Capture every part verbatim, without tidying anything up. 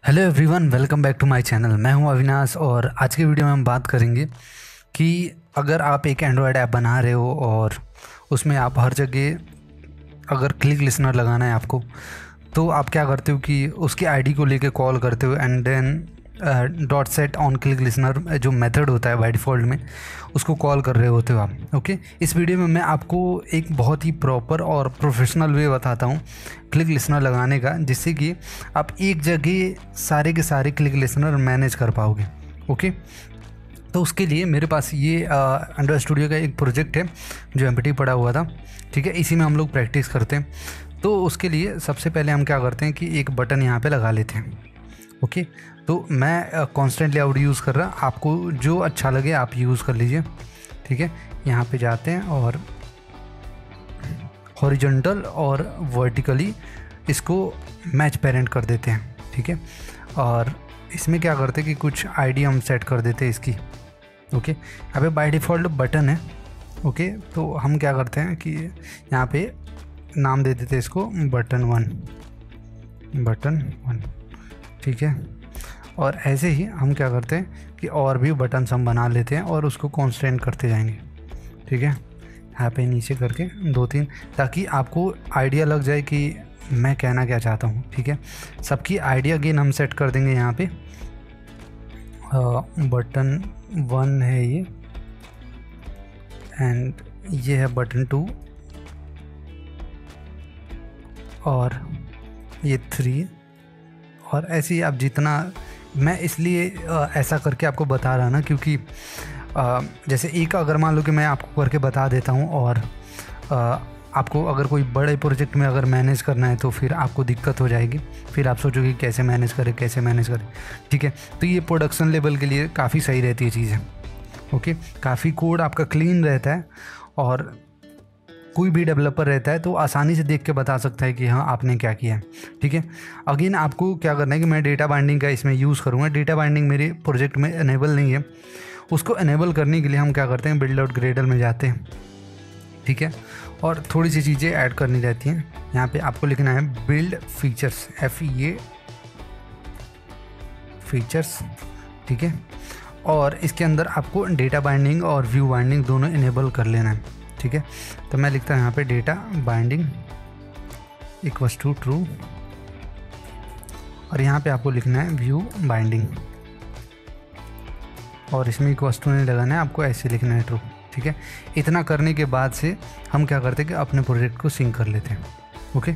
Hello everyone, welcome back to my channel. मैं हूं अविनाश और आज की वीडियो में हम बात करेंगे कि अगर आप एक एंड्रॉयड ऐप बना रहे हो और उसमें आप हर जगह अगर क्लिक लिसनर लगाना है आपको, तो आप क्या करते हो कि उसकी आईडी को लेके कॉल करते हो and then dot set on click listener जो मेथड होता है बाय डिफ़ॉल्ट में, उसको कॉल कर रहे होते हो आप। ओके, इस वीडियो में मैं आपको एक बहुत ही प्रॉपर और प्रोफेशनल वे बताता हूँ क्लिक लिसनर लगाने का, जिससे कि आप एक जगह सारे के सारे क्लिक लिसनर मैनेज कर पाओगे। ओके, तो उसके लिए मेरे पास ये एंड्रॉयड स्टूडियो का एक प्रोजेक्ट है जो एम्प्टी पड़ा हुआ था। ठीक है, इसी में हम लोग प्रैक्टिस करते हैं। तो उसके लिए सबसे पहले हम क्या करते हैं कि एक बटन यहाँ पे लगा लेते हैं। ओके, तो मैं कॉन्स्टेंट लेआउट यूज़ कर रहा, आपको जो अच्छा लगे आप यूज़ कर लीजिए। ठीक है, यहाँ पे जाते हैं और हॉरिजॉन्टल और वर्टिकली इसको मैच पेरेंट कर देते हैं। ठीक है, और इसमें क्या करते हैं कि कुछ आईडी हम सेट कर देते हैं इसकी। ओके, यहाँ पे बाय डिफ़ॉल्ट बटन है। ओके, तो हम क्या करते हैं कि यहाँ पे नाम दे देते हैं इसको बटन वन, बटन वन। ठीक है, और ऐसे ही हम क्या करते हैं कि और भी बटन हम बना लेते हैं और उसको कॉन्स्टेंट करते जाएंगे। ठीक है, यहाँ पे नीचे करके दो तीन, ताकि आपको आइडिया लग जाए कि मैं कहना क्या चाहता हूँ। ठीक है, सबकी आइडिया अगेन हम सेट कर देंगे यहाँ पे। बटन वन है ये एंड ये है बटन टू और ये थ्री, और ऐसे ही आप जितना, मैं इसलिए ऐसा करके आपको बता रहा ना, क्योंकि जैसे एक अगर मान लो कि मैं आपको करके बता देता हूँ और आपको अगर कोई बड़े प्रोजेक्ट में अगर मैनेज करना है तो फिर आपको दिक्कत हो जाएगी, फिर आप सोचोगे कैसे मैनेज करें कैसे मैनेज करें। ठीक है, तो ये प्रोडक्शन लेवल के लिए काफ़ी सही रहती है चीज़ें। ओके, काफ़ी कोड आपका क्लीन रहता है और कोई भी डेवलपर रहता है तो आसानी से देख के बता सकता है कि हाँ आपने क्या किया है। ठीक है, अगेन आपको क्या करना है कि मैं डेटा बाइंडिंग का इसमें यूज़ करूँगा। डेटा बाइंडिंग मेरे प्रोजेक्ट में इनेबल नहीं है, उसको इनेबल करने के लिए हम क्या करते हैं, बिल्ड आउट ग्रेडर में जाते हैं। ठीक है, और थोड़ी सी चीज़ें ऐड करनी रहती हैं। यहाँ पे आपको लिखना है build features, F E A features. ठीक है, और इसके अंदर आपको डेटा बाइंडिंग और व्यू बाइंडिंग दोनों इनेबल कर लेना है। ठीक है, तो मैं लिखता हूँ यहाँ पे data binding equals to true, और यहाँ पे आपको लिखना है व्यू बाइंडिंग, और इसमें इक्वल्स टू नहीं लगाना है, आपको ऐसे लिखना है ट्रू। ठीक है, इतना करने के बाद से हम क्या करते हैं कि अपने प्रोजेक्ट को सिंक कर लेते हैं। ओके,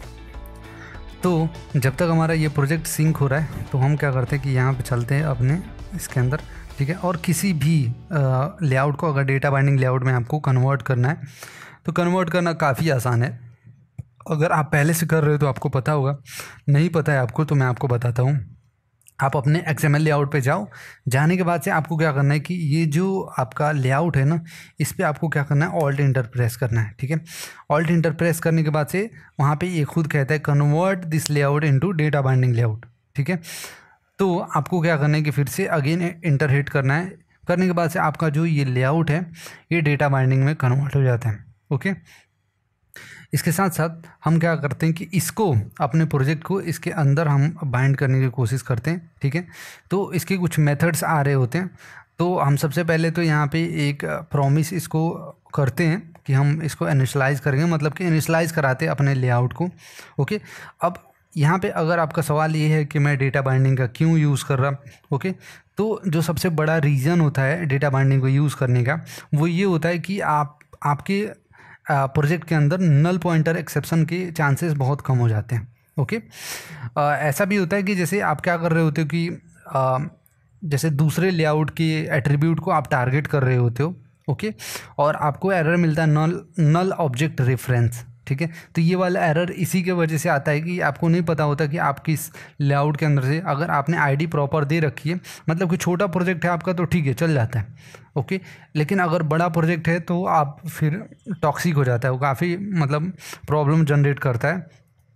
तो जब तक हमारा ये प्रोजेक्ट सिंक हो रहा है तो हम क्या करते हैं कि यहाँ पे चलते हैं अपने इसके अंदर। ठीक है, और किसी भी लेआउट को अगर डेटा बाइंडिंग लेआउट में आपको कन्वर्ट करना है तो कन्वर्ट करना काफ़ी आसान है। अगर आप पहले से कर रहे हो तो आपको पता होगा, नहीं पता है आपको तो मैं आपको बताता हूँ। आप अपने एक्सएमएल लेआउट पे जाओ, जाने के बाद से आपको क्या करना है कि ये जो आपका लेआउट है ना, इस पर आपको क्या करना है, ऑल्ट इंटर प्रेस करना है। ठीक है, ऑल्ट इंटर प्रेस करने के बाद से वहाँ पे ये खुद कहता है convert this layout into data binding layout. ठीक है, तो आपको क्या करना है कि फिर से अगेन इंटर हिट करना है। करने के बाद से आपका जो ये लेआउट है ये डेटा बाइंडिंग में कन्वर्ट हो जाता है। ओके, इसके साथ साथ हम क्या करते हैं कि इसको अपने प्रोजेक्ट को इसके अंदर हम बाइंड करने की कोशिश करते हैं। ठीक है, तो इसके कुछ मेथड्स आ रहे होते हैं। तो हम सबसे पहले तो यहाँ पे एक प्रॉमिस इसको करते हैं कि हम इसको इनिशियलाइज़ करेंगे, मतलब कि इनिशियलाइज़ कराते हैं अपने लेआउट को। ओके, अब यहाँ पे अगर आपका सवाल ये है कि मैं डेटा बाइंडिंग का क्यों यूज़ कर रहा, ओके, तो जो सबसे बड़ा रीज़न होता है डेटा बाइंडिंग को यूज़ करने का वो ये होता है कि आप आपके प्रोजेक्ट के अंदर नल पॉइंटर एक्सेप्शन के चांसेस बहुत कम हो जाते हैं। ओके, आ, ऐसा भी होता है कि जैसे आप क्या कर रहे होते हो कि आ, जैसे दूसरे लेआउट के एट्रीब्यूट को आप टारगेट कर रहे होते हो। ओके, और आपको एरर मिलता है नल नल ऑब्जेक्ट रेफरेंस। ठीक है, तो ये वाला एरर इसी के वजह से आता है कि आपको नहीं पता होता कि आप किस लेआउट के अंदर से, अगर आपने आईडी प्रॉपर दे रखी है, मतलब कि छोटा प्रोजेक्ट है आपका तो ठीक है चल जाता है। ओके, लेकिन अगर बड़ा प्रोजेक्ट है तो आप फिर टॉक्सिक हो जाता है, वो काफ़ी मतलब प्रॉब्लम जनरेट करता है।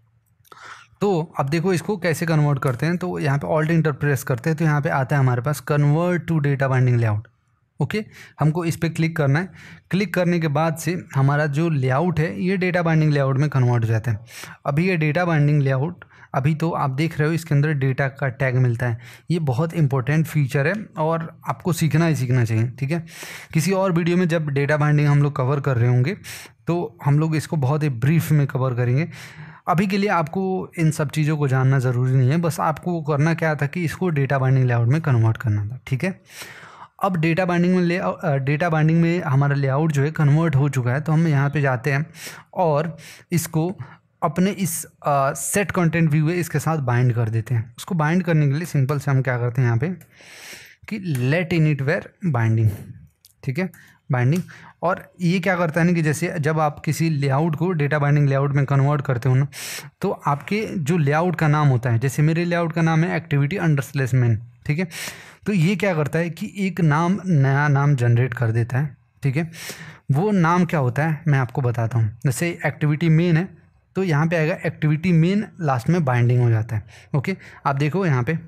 तो अब देखो इसको कैसे कन्वर्ट करते हैं। तो यहाँ पे ऑल्ट इंटर प्रेस करते हैं तो यहाँ पे आता है हमारे पास convert to data binding layout. Okay, हमको इस पर क्लिक करना है। क्लिक करने के बाद से हमारा जो लेआउट है ये डेटा बाइंडिंग लेआउट में कन्वर्ट हो जाता है। अभी ये डेटा बाइंडिंग लेआउट अभी तो आप देख रहे हो इसके अंदर डेटा का टैग मिलता है। ये बहुत इंपॉर्टेंट फीचर है और आपको सीखना ही सीखना चाहिए, ठीक है। किसी और वीडियो में जब डेटा बाइंडिंग हम लोग कवर कर रहे होंगे तो हम लोग इसको बहुत ही ब्रीफ में कवर करेंगे। अभी के लिए आपको इन सब चीज़ों को जानना ज़रूरी नहीं है, बस आपको करना क्या था कि इसको डेटा बाइंडिंग लेआउट में कन्वर्ट करना था, ठीक है। अब डेटा बाइंडिंग में ले डेटा बाइंडिंग में हमारा लेआउट जो है कन्वर्ट हो चुका है, तो हम यहाँ पे जाते हैं और इसको अपने इस सेट कंटेंट व्यू है इसके साथ बाइंड कर देते हैं। उसको बाइंड करने के लिए सिंपल से हम क्या करते हैं यहाँ पे कि लेट इनिट वेयर बाइंडिंग, ठीक है, बाइंडिंग। और ये क्या करता है ना कि जैसे जब आप किसी लेआउट को डेटा बाइंडिंग लेआउट में कन्वर्ट करते हो ना, तो आपके जो लेआउट का नाम होता है, जैसे मेरे लेआउट का नाम है एक्टिविटी अंडर स्लैश मेन, ठीक है, तो ये क्या करता है कि एक नाम नया नाम जनरेट कर देता है, ठीक है। वो नाम क्या होता है मैं आपको बताता हूँ। जैसे एक्टिविटी मेन है तो यहाँ पे आएगा एक्टिविटी मेन, लास्ट में बाइंडिंग हो जाता है। ओके, आप देखो यहाँ पे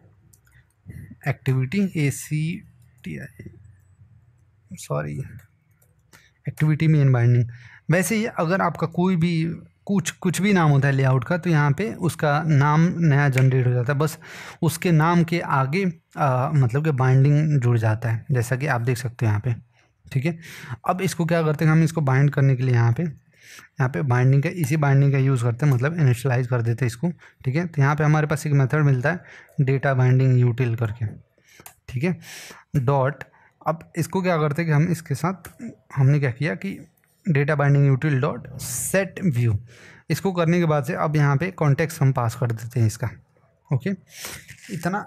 activity A C T I sorry activity main binding. वैसे ही अगर आपका कोई भी कुछ कुछ भी नाम होता है लेआउट का, तो यहाँ पे उसका नाम नया जनरेट हो जाता है, बस उसके नाम के आगे आ, मतलब कि बाइंडिंग जुड़ जाता है, जैसा कि आप देख सकते हो यहाँ पे, ठीक है। अब इसको क्या करते हैं हम, इसको बाइंड करने के लिए यहाँ पे यहाँ पे बाइंडिंग का इसी बाइंडिंग का यूज़ करते हैं, मतलब इनिशियलाइज कर देते हैं इसको, ठीक है। तो यहाँ पे हमारे पास एक मेथड मिलता है डेटा बाइंडिंग यूटिल करके, ठीक है, डॉट। अब इसको क्या करते हैं कि हम इसके साथ हमने क्या किया कि data binding util dot set view, इसको करने के बाद से अब यहाँ पे कॉन्टेक्स्ट हम पास कर देते हैं इसका। ओके, इतना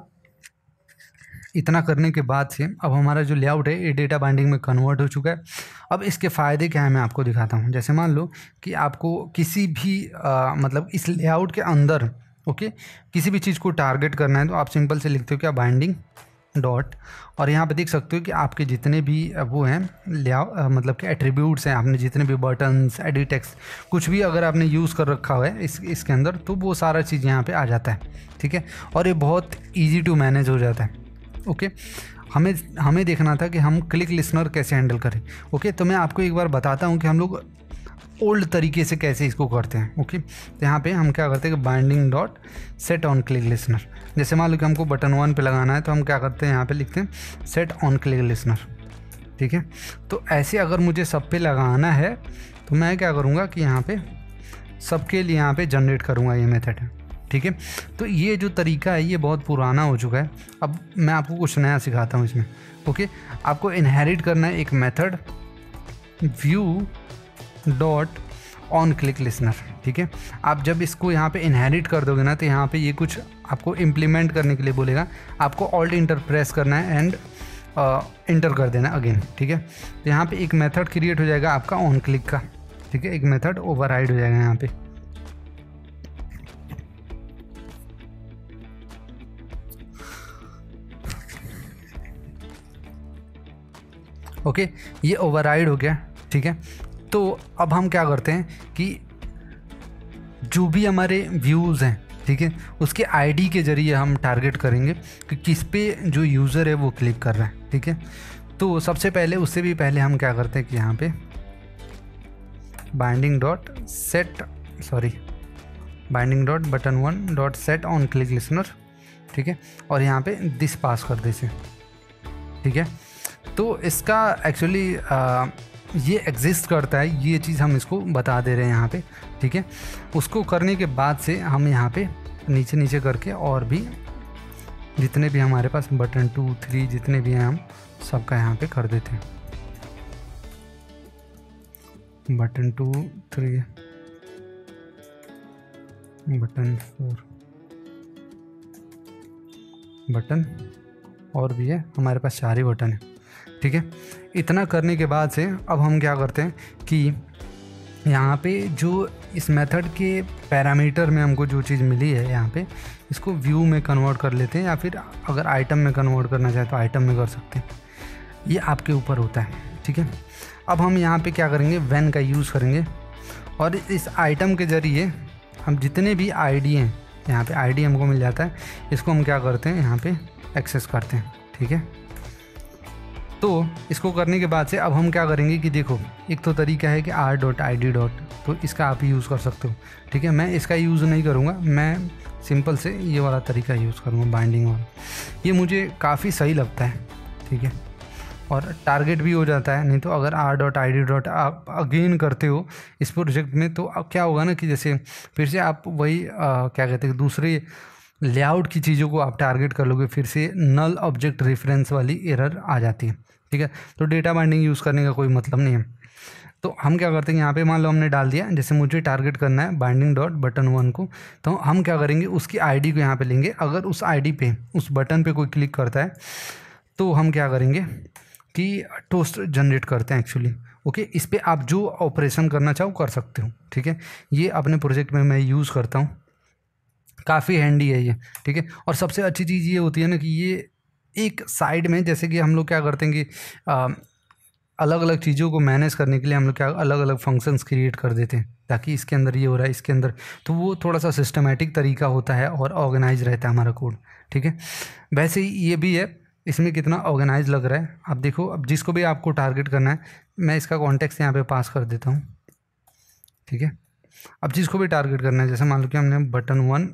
इतना करने के बाद से अब हमारा जो लेआउट है ये डेटा बाइंडिंग में कन्वर्ट हो चुका है। अब इसके फ़ायदे क्या है मैं आपको दिखाता हूँ। जैसे मान लो कि आपको किसी भी आ, मतलब इस लेआउट के अंदर ओके किसी भी चीज़ को टारगेट करना है, तो आप सिंपल से लिखते हो क्या बाइंडिंग डॉट, और यहाँ पे देख सकते हो कि आपके जितने भी वो हैं लेआउट मतलब कि एट्रीब्यूट्स हैं, आपने जितने भी बटन्स एडिट टेक्स्ट कुछ भी अगर आपने यूज़ कर रखा हुआ है इस इसके अंदर, तो वो सारा चीज़ यहाँ पे आ जाता है, ठीक है। और ये बहुत ईजी टू मैनेज हो जाता है। ओके, हमें हमें देखना था कि हम क्लिक लिसनर कैसे हैंडल करें। ओके, तो मैं आपको एक बार बताता हूँ कि हम लोग ओल्ड तरीके से कैसे इसको करते हैं। ओके, तो यहाँ पे हम क्या करते हैं कि binding dot set on click listener, जैसे मान लो कि हमको बटन वन पे लगाना है, तो हम क्या करते हैं यहाँ पे लिखते हैं सेट ऑन क्लिक लिसनर, ठीक है। तो ऐसे अगर मुझे सब पे लगाना है तो मैं क्या करूँगा कि यहाँ पे सबके लिए यहाँ पे जनरेट करूँगा ये मेथड है, ठीक है। तो ये जो तरीका है ये बहुत पुराना हो चुका है। अब मैं आपको कुछ नया सिखाता हूँ इसमें। ओके, आपको इनहेरिट करना है एक method view dot on click listener, ठीक है। आप जब इसको यहाँ पे इनहेरिट कर दोगे ना, तो यहाँ पे ये कुछ आपको इम्प्लीमेंट करने के लिए बोलेगा, आपको ऑल्ट इंटर प्रेस करना है एंड इंटर कर देना अगेन, ठीक है। तो यहाँ पे एक मेथड क्रिएट हो जाएगा आपका ऑन क्लिक का, ठीक है, एक मेथड ओवरराइड हो जाएगा यहाँ पे। ओके, ये ओवरराइड हो गया, ठीक है। तो अब हम क्या करते हैं कि जो भी हमारे व्यूज़ हैं, ठीक है, उसके आईडी के ज़रिए हम टारगेट करेंगे कि किस पे जो यूज़र है वो क्लिक कर रहा है, ठीक है। तो सबसे पहले उससे भी पहले हम क्या करते हैं कि यहाँ पे binding dot set sorry binding dot button one dot set on click listener, ठीक है, और यहाँ पे दिस पास कर देते, ठीक है। तो इसका एक्चुअली ये एग्जिस्ट करता है, ये चीज़ हम इसको बता दे रहे हैं यहाँ पे, ठीक है। उसको करने के बाद से हम यहाँ पे नीचे नीचे करके और भी जितने भी हमारे पास बटन टू थ्री जितने भी हैं हम सबका यहाँ पे कर देते हैं। Button two three button four button और भी है, हमारे पास चार ही बटन है, ठीक है। इतना करने के बाद से अब हम क्या करते हैं कि यहाँ पे जो इस मेथड के पैरामीटर में हमको जो चीज़ मिली है यहाँ पे इसको व्यू में कन्वर्ट कर लेते हैं, या फिर अगर आइटम में कन्वर्ट करना चाहे तो आइटम में कर सकते हैं, ये आपके ऊपर होता है, ठीक है। अब हम यहाँ पे क्या करेंगे, व्हेन का यूज़ करेंगे और इस आइटम के ज़रिए हम जितने भी आईडी हैं यहाँ पे आईडी हमको मिल जाता है, इसको हम क्या करते हैं यहाँ पे एक्सेस करते हैं, ठीक है। तो इसको करने के बाद से अब हम क्या करेंगे कि देखो, एक तो तरीका है कि R dot I D dot तो इसका आप यूज़ कर सकते हो, ठीक है। मैं इसका यूज़ नहीं करूँगा, मैं सिंपल से ये वाला तरीका यूज़ करूँगा, बाइंडिंग वाला। ये मुझे काफ़ी सही लगता है, ठीक है, और टारगेट भी हो जाता है। नहीं तो अगर R dot I D dot आप अगेन करते हो इस प्रोजेक्ट में, तो अब क्या होगा ना कि जैसे फिर से आप वही आ, क्या कहते हैं, दूसरे लेआउट की चीज़ों को आप टारगेट कर लोगे, फिर से नल ऑब्जेक्ट रेफरेंस वाली एरर आ जाती है, ठीक है। तो डेटा बाइंडिंग यूज़ करने का कोई मतलब नहीं है। तो हम क्या करते हैं, यहाँ पे मान लो हमने डाल दिया, जैसे मुझे टारगेट करना है बाइंडिंग डॉट बटन वन को, तो हम क्या करेंगे, उसकी आईडी को यहाँ पे लेंगे। अगर उस आईडी पे, उस बटन पे कोई क्लिक करता है तो हम क्या करेंगे कि टोस्ट जनरेट करते हैं एक्चुअली, ओके। इस पर आप जो ऑपरेशन करना चाहो कर सकते हो, ठीक है। ये अपने प्रोजेक्ट में मैं यूज़ करता हूँ, काफ़ी हैंडी है ये, ठीक है। और सबसे अच्छी चीज़ ये होती है ना कि ये एक साइड में, जैसे कि हम लोग क्या करते हैं कि आ, अलग अलग चीज़ों को मैनेज करने के लिए हम लोग क्या अलग अलग फंक्शंस क्रिएट कर देते हैं, ताकि इसके अंदर ये हो रहा है, इसके अंदर, तो वो थोड़ा सा सिस्टमेटिक तरीका होता है और ऑर्गेनाइज रहता है हमारा कोड, ठीक है। वैसे ही ये भी है, इसमें कितना ऑर्गेनाइज लग रहा है आप देखो। अब जिसको भी आपको टारगेट करना है, मैं इसका कॉन्टेक्स्ट यहाँ पे पास कर देता हूँ, ठीक है। अब जिसको भी टारगेट करना है, जैसे मान लो कि हमने button one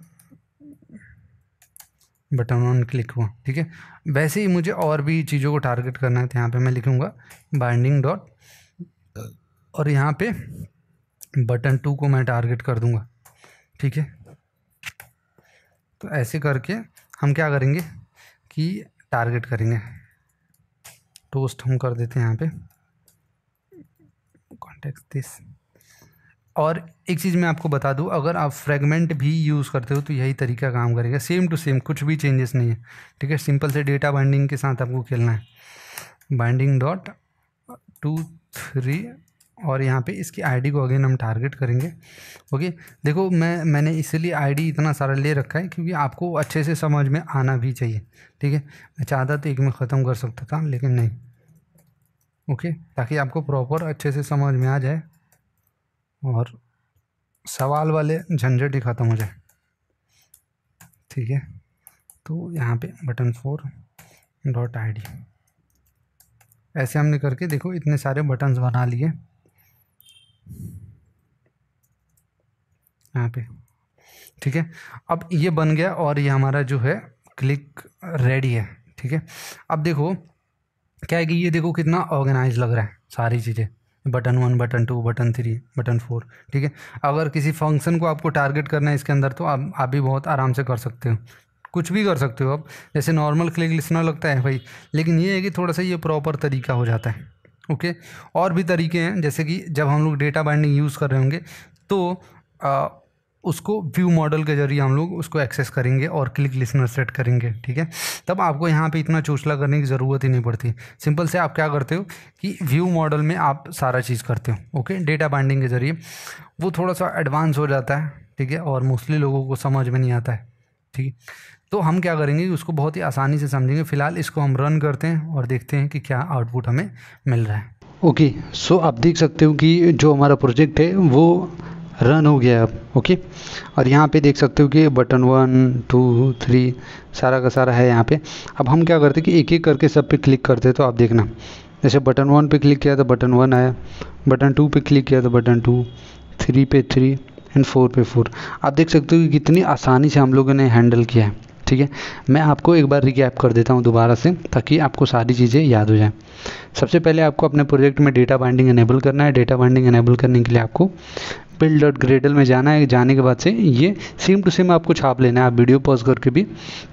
button one click हुआ, ठीक है। वैसे ही मुझे और भी चीज़ों को टारगेट करना है, तो यहाँ पे मैं लिखूँगा बाइंडिंग डॉट, और यहाँ पे बटन टू को मैं टारगेट कर दूँगा, ठीक है। तो ऐसे करके हम क्या करेंगे कि टारगेट करेंगे। टोस्ट हम कर देते हैं यहाँ पे, कॉन्टेक्स्ट दिस। और एक चीज़ मैं आपको बता दूं, अगर आप फ्रेगमेंट भी यूज़ करते हो तो यही तरीका काम करेगा, सेम टू सेम, कुछ भी चेंजेस नहीं है, ठीक है। सिंपल से डेटा बाइंडिंग के साथ आपको खेलना है। बाइंडिंग डॉट टू थ्री, और यहाँ पे इसकी आईडी को अगेन हम टारगेट करेंगे, ओके। देखो मैं मैंने इसलिए आईडी इतना सारा ले रखा है क्योंकि आपको अच्छे से समझ में आना भी चाहिए, ठीक है। मैं चाहता तो एक में ख़त्म कर सकता था, लेकिन नहीं, ओके, ताकि आपको प्रॉपर अच्छे से समझ में आ जाए और सवाल वाले झंझट ही ख़त्म हो जाए, ठीक है। तो यहाँ पे button four dot I D, ऐसे हमने करके देखो इतने सारे बटन्स बना लिए यहाँ पे, ठीक है। अब ये बन गया और ये हमारा जो है क्लिक रेडी है, ठीक है। अब देखो क्या है कि ये देखो कितना ऑर्गेनाइज लग रहा है सारी चीज़ें, button one, button two, button three, button four, ठीक है। अगर किसी फंक्शन को आपको टारगेट करना है इसके अंदर, तो आप आप भी बहुत आराम से कर सकते हो, कुछ भी कर सकते हो आप। जैसे नॉर्मल क्लिक लिस्नर लगता है भाई, लेकिन ये है कि थोड़ा सा ये प्रॉपर तरीका हो जाता है, ओके। और भी तरीके हैं, जैसे कि जब हम लोग डेटा बाइंडिंग यूज़ कर रहे होंगे तो आ, उसको व्यू मॉडल के जरिए हम लोग उसको एक्सेस करेंगे और क्लिक लिसनर सेट करेंगे, ठीक है। तब आपको यहाँ पे इतना चोचला करने की ज़रूरत ही नहीं पड़ती। सिंपल से आप क्या करते हो कि व्यू मॉडल में आप सारा चीज़ करते हो, ओके, डेटा बाइंडिंग के जरिए। वो थोड़ा सा एडवांस हो जाता है, ठीक है, और मोस्टली लोगों को समझ में नहीं आता है, ठीक है। तो हम क्या करेंगे कि उसको बहुत ही आसानी से समझेंगे। फ़िलहाल इसको हम रन करते हैं और देखते हैं कि क्या आउटपुट हमें मिल रहा है। ओके, सो आप देख सकते हो कि जो हमारा प्रोजेक्ट है वो रन हो गया अब, ओके। और यहाँ पे देख सकते हो कि बटन वन टू थ्री सारा का सारा है यहाँ पे। अब हम क्या करते हैं कि एक एक करके सब पे क्लिक करते हैं, तो आप देखना, जैसे बटन वन पे क्लिक किया तो बटन वन आया, बटन टू पे क्लिक किया तो बटन टू, थ्री पे थ्री एंड फोर पे फोर। आप देख सकते हो कि कितनी आसानी से हम लोगों ने हैंडल किया है, ठीक है। मैं आपको एक बार रिकैप कर देता हूँ दोबारा से, ताकि आपको सारी चीज़ें याद हो जाएं। सबसे पहले आपको अपने प्रोजेक्ट में डेटा बाइंडिंग इनेबल करना है। डेटा बाइंडिंग इनेबल करने के लिए आपको बिल्ड डॉट ग्रेडल में जाना है। जाने के बाद से ये सेम टू सेम आपको छाप लेना है। आप वीडियो पॉज करके भी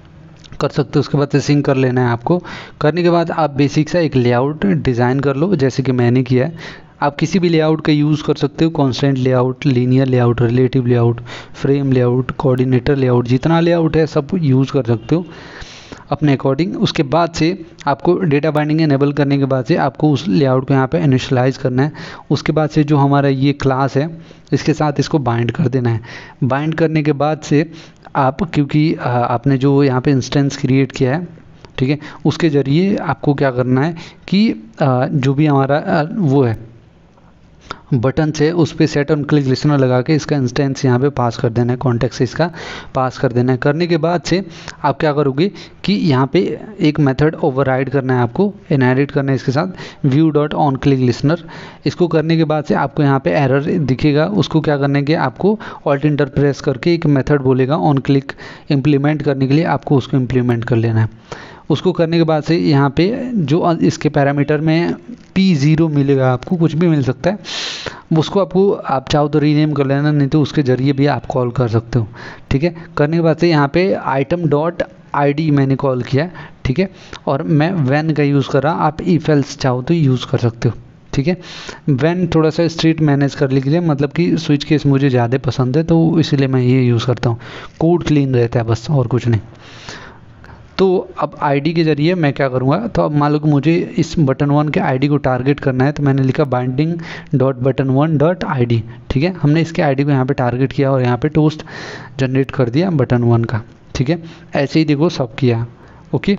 कर सकते हो। उसके बाद से सिंक कर लेना है आपको। करने के बाद आप बेसिक सा एक लेआउट डिज़ाइन कर लो, जैसे कि मैंने किया है। आप किसी भी लेआउट का यूज़ कर सकते हो, constant layout, linear layout, relative layout, frame layout, coordinator layout, जितना लेआउट है सब यूज़ कर सकते हो अपने अकॉर्डिंग। उसके बाद से आपको डेटा बाइंडिंग इनेबल करने के बाद से आपको उस लेआउट को यहाँ पे इनिशियलाइज करना है। उसके बाद से जो हमारा ये क्लास है इसके साथ इसको बाइंड कर देना है। बाइंड करने के बाद से आप, क्योंकि आपने जो यहाँ पे इंस्टेंस क्रिएट किया है, ठीक है, उसके ज़रिए आपको क्या करना है कि जो भी हमारा वो है बटन से उस पर सेट ऑन क्लिक लिसनर लगा के इसका इंस्टेंस यहाँ पे पास कर देना है, कॉन्टेक्ट से इसका पास कर देना है। करने के बाद से आप क्या करोगे कि यहाँ पे एक मेथड ओवरराइड करना है, आपको इनहेरिट करना है इसके साथ view dot on click listener. इसको करने के बाद से आपको यहाँ पे एरर दिखेगा, उसको क्या करने के आपको ऑल्ट इंटर प्रेस करके एक मेथड बोलेगा ऑन क्लिक इम्प्लीमेंट करने के लिए, आपको उसको इम्प्लीमेंट कर लेना है। उसको करने के बाद से यहाँ पे जो इसके पैरामीटर में पी ज़ीरो मिलेगा, आपको कुछ भी मिल सकता है, उसको आपको आप चाहो तो रीनेम कर लेना, नहीं तो उसके ज़रिए भी आप कॉल कर सकते हो। ठीक है, करने के बाद से यहाँ पे आइटम डॉट आई डी मैंने कॉल किया, ठीक है, और मैं वैन का यूज़ कर रहा, आप इफ एल्स चाहो तो यूज़ कर सकते हो। ठीक है, वैन थोड़ा सा स्ट्रीट मैनेज करने के लिए, मतलब कि स्विच केस मुझे ज़्यादा पसंद है तो इसलिए मैं ये यूज़ करता हूँ, कोड क्लीन रहता है बस, और कुछ नहीं। तो अब आईडी के ज़रिए मैं क्या करूँगा, तो अब मान लो कि मुझे इस बटन वन के आईडी को टारगेट करना है, तो मैंने लिखा binding dot button one dot I D. ठीक है, हमने इसके आईडी को यहाँ पे टारगेट किया और यहाँ पे टोस्ट जनरेट कर दिया बटन वन का। ठीक है, ऐसे ही देखो सब किया। ओके,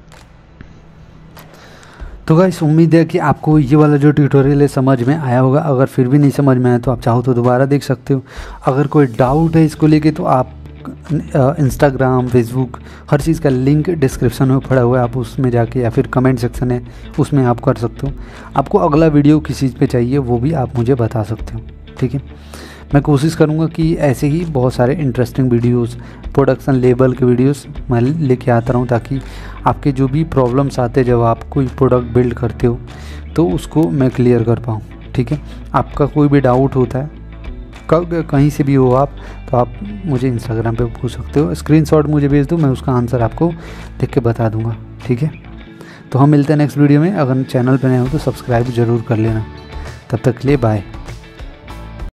तो गाइस उम्मीद है कि आपको ये वाला जो ट्यूटोरियल है समझ में आया होगा। अगर फिर भी नहीं समझ में आया तो आप चाहो तो दोबारा देख सकते हो। अगर कोई डाउट है इसको लेके तो आप इंस्टाग्राम, फेसबुक, हर चीज़ का लिंक डिस्क्रिप्शन में पड़ा हुआ है, आप उसमें जाके, या फिर कमेंट सेक्शन है उसमें आप कर सकते हो। आपको अगला वीडियो किस चीज़ पे चाहिए वो भी आप मुझे बता सकते हो। ठीक है, मैं कोशिश करूँगा कि ऐसे ही बहुत सारे इंटरेस्टिंग वीडियोस, प्रोडक्शन लेवल के वीडियोस मैं लेके आता रहूँ, ताकि आपके जो भी प्रॉब्लम्स आते जब आप कोई प्रोडक्ट बिल्ड करते हो तो उसको मैं क्लियर कर पाऊँ। ठीक है, आपका कोई भी डाउट होता है कहीं से भी हो आप, तो आप मुझे इंस्टाग्राम पे पूछ सकते हो, स्क्रीनशॉट मुझे भेज दो, मैं उसका आंसर आपको देख के बता दूंगा। ठीक है, तो हम मिलते हैं नेक्स्ट वीडियो में। अगर चैनल पे नए हो तो सब्सक्राइब ज़रूर कर लेना। तब तक के लिए बाय।